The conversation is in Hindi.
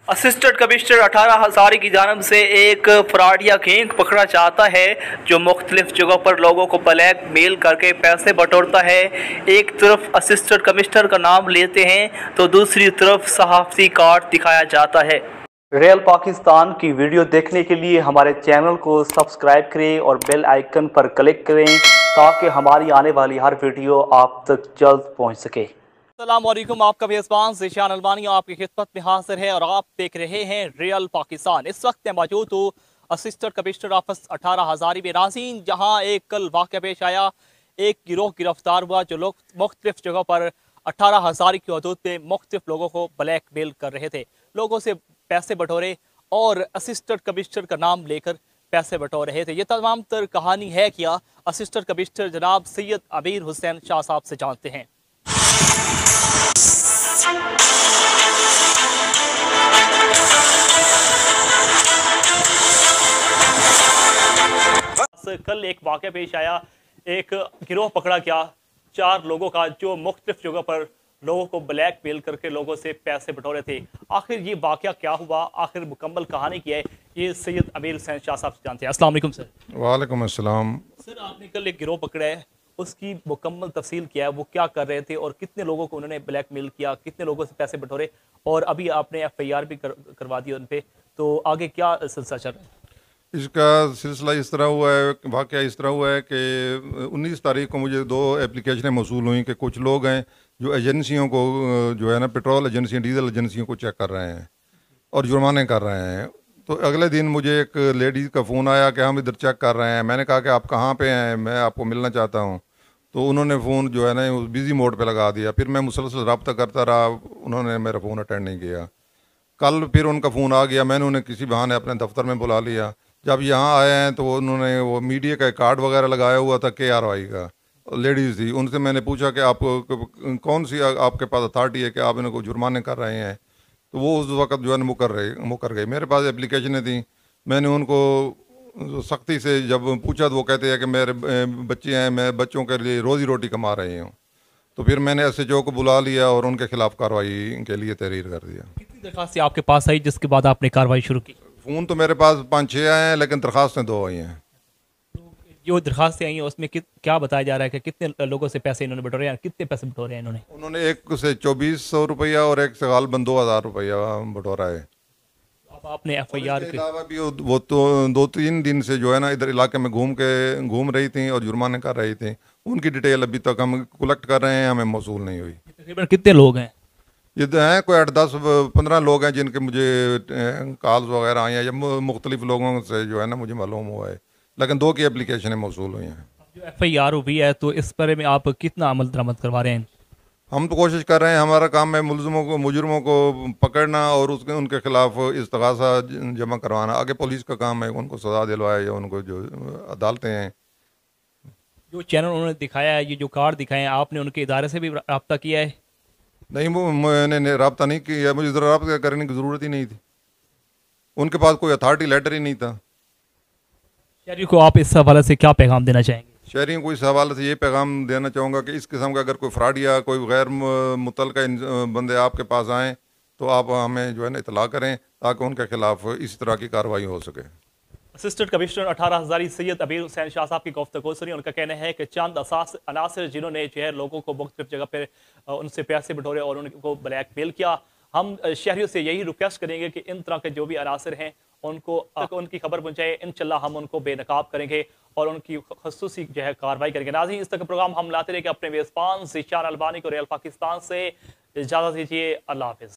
असिस्टेंट कमिश्नर 18 हज़ारी की जानब से एक फ्रॉडिया गैंग पकड़ा जाता है जो मुख्तलिफ जगहों पर लोगों को ब्लैक मेल करके पैसे बटोरता है। एक तरफ असिस्टेंट कमिश्नर का नाम लेते हैं तो दूसरी तरफ सहाफ़ती कार्ड दिखाया जाता है। रियल पाकिस्तान की वीडियो देखने के लिए हमारे चैनल को सब्सक्राइब करें और बेल आइकन पर क्लिक करें ताकि हमारी आने वाली हर वीडियो आप तक जल्द पहुँच सके। अस्सलामुअलैकुम, आपका मेज़बान ज़ीशान अलवानी आपकी खिदमत में हाजिर है और आप देख रहे हैं रियल पाकिस्तान। इस वक्त मैं मौजूद हूँ असिस्टेंट कमिश्नर ऑफिस 18 हज़ारी में नाज़रीन, जहाँ एक कल वाक़या पेश आया। एक गिरोह गिरफ्तार हुआ जो लोग मुख्तलिफ जगहों पर 18 हज़ारी की हदूद में मुख्तलिफ लोगों को ब्लैक मेल कर रहे थे, लोगों से पैसे बटोरे और असिस्टेंट कमिश्नर का नाम लेकर पैसे बटोर रहे थे। ये तमाम तर कहानी है क्या, असिस्टेंट कमिश्नर जनाब सैयद अमीर हुसैन शाह साहब से जानते हैं। कल एक वाक़या पेश आया, एक गिरोह पकड़ा गया 4 लोगों का जो मुख्तलिफ जगहों पर लोगों को ब्लैक मेल करके लोगों से पैसे बटोरे थे। आखिर ये वाक़या क्या हुआ, आखिर मुकम्मल कहानी क्या है, ये सैयद अमीर हुसैन शाह साहब से जानते हैं। अस्सलाम वालेकुम सर। वालेकुम अस्सलाम। सर, आपने कल एक गिरोह पकड़ा है, उसकी मुकम्मल तफसील क्या है, वो क्या कर रहे थे और कितने लोगों को उन्होंने ब्लैक मेल किया, कितने लोगों से पैसे बटोरे, और अभी आपने FIR भी करवा दी उन पर, तो आगे क्या सिलसिला चल रहा है? इसका सिलसिला इस तरह हुआ है, वाक़या इस तरह हुआ है कि 19 तारीख को मुझे 2 एप्लीकेशनें मौसूल हुई कि कुछ लोग हैं जो एजेंसियों को जो है ना पेट्रोल एजेंसियों डीजल एजेंसियों को चेक कर रहे हैं और जुर्माने कर रहे हैं। तो अगले दिन मुझे एक लेडीज़ का फ़ोन आया कि हम इधर चेक कर रहे हैं। मैंने कहा कि आप कहाँ पे हैं, मैं आपको मिलना चाहता हूँ। तो उन्होंने फ़ोन जो है ना बिज़ी मोड पे लगा दिया। फिर मैं मुसलसल रब्ता करता रहा, उन्होंने मेरा फ़ोन अटेंड नहीं किया। कल फिर उनका फ़ोन आ गया, मैंने उन्हें किसी बहाने अपने दफ्तर में बुला लिया। जब यहाँ आए हैं तो उन्होंने वो मीडिया का कार्ड वगैरह लगाया हुआ था KRY का, लेडीज़ थी। उनसे मैंने पूछा कि आप कौन सी आपके पास अथॉरिटी है कि आप इनको जुर्माने कर रहे हैं। तो वो उस वक़्त जो है मुकर गई। मेरे पास एप्लीकेशनें थी, मैंने उनको सख्ती से जब पूछा तो वो कहते हैं कि मेरे बच्चे हैं, मैं बच्चों के लिए रोज़ी रोटी कमा रही हूँ। तो फिर मैंने SHO को बुला लिया और उनके खिलाफ कार्रवाई के लिए तहरीर कर दिया। कितनी दरख्वास्तें आपके पास आई जिसके बाद आपने कार्रवाई शुरू की? फ़ोन तो मेरे पास 5-6 आए हैं, लेकिन दरख्वास्तें 2 आई हैं। जो दरख्वास्तें आई हैं उसमें क्या बताया जा रहा है कि कितने लोगों से पैसे इन्होंने बटोरे हैं, कितने पैसे बटोरे हैं इन्होंने? उन्होंने एक से 2400 रुपया और एक से गालबन 2000 रुपया बटोरा है। अब आपने FIR के अलावा भी वो तो 2-3 दिन से जो है ना इधर इलाके में घूम रही थी और जुर्माने कर रही थी। उनकी डिटेल अभी तक हम कलेक्ट कर रहे हैं, हमें मौसूल नहीं हुई। तकरीबन कितने लोग हैं? ये तो हैं कोई 8-10-15 लोग हैं जिनके मुझे कॉल्स वगैरह आई हैं या मुख्तलिफ लोगों से जो है ना मुझे मालूम हुआ है, लेकिन 2 की एप्लीकेशनें मौसूल हुई हैं। जो FIR हुई है तो इस बारे में आप कितना अमल दरामद करवा रहे हैं? हम तो कोशिश कर रहे हैं, हमारा काम है मुजरमों को पकड़ना और उनके खिलाफ इस्तगासा जमा करवाना। आगे पुलिस का काम है उनको सज़ा दिलवाए या उनको जो अदालतें हैं। जो चैनल उन्होंने दिखाया है, ये जो कार्ड दिखाए हैं, आपने उनके इदारे से भी रब्ता किया है? नहीं, वो मैंने रब्ता नहीं किया, मुझे ज़रा रब्ता करने की ज़रूरत ही नहीं थी। उनके पास कोई अथॉरिटी लेटर ही नहीं था। शहरी को आप इस हवाले से क्या पैगाम देना चाहेंगे? शहरियों को इस हवाले से ये पैगाम देना चाहूँगा कि इस किस्म का अगर कोई फ्रॉड या कोई गैर मुतल्लका बंदे आपके पास आएँ तो आप हमें जो है ना इतला करें ताकि उनके खिलाफ इस तरह की कार्रवाई हो सके। असिस्टेंट कमिश्नर 18 हज़ारी सैयद अमीर हुसैन शाह साहब की गुफ्तगू सुनी। उनका कहना है कि चंद अनासर जिन्होंने जो है लोगों को मुख्तलिफ जगह पर उनसे पैसे बटोरे और उनको ब्लैक मेल किया, हम शहरियों से यही रिक्वेस्ट करेंगे कि इन तरह के जो भी अनासर हैं उनको उनकी खबर पहुँचाए। इंशाल्लाह हम उनको बेनकाब करेंगे और उनकी खसूसी जो है कार्रवाई करेंगे। नाज़रीन, इस तक प्रोग्राम हम लाते रहे कि अपने मेज़बान ज़ीशान अलवानी को रियल पाकिस्तान से इजाज़त दीजिए। अल्लाह हाफ़िज़।